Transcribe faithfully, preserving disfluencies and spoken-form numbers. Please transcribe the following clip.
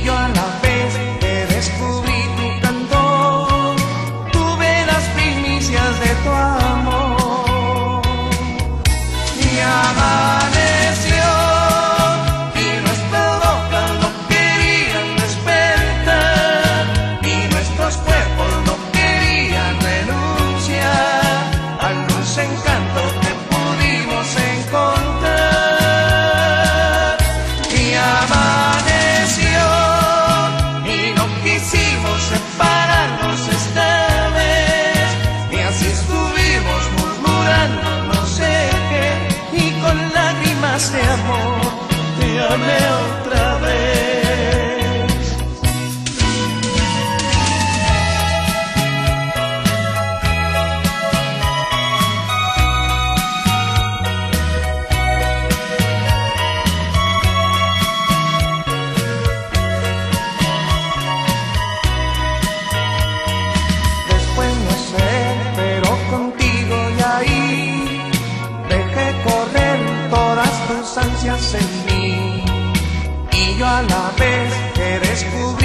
yo a la vez que descubrí tu canto, tuve las primicias de tu amor. Y amaneció y nuestros ojos no querían despertar y nuestros cuerpos no querían renunciar al dulce encanto que pudimos encontrar. Y amaneció y no quisimos separarnos esta vez, y así estuvimos murmurando no sé qué, y con lágrimas de amor te amé otra vez. Todas tus ansias en mí, y yo a la vez que descubrí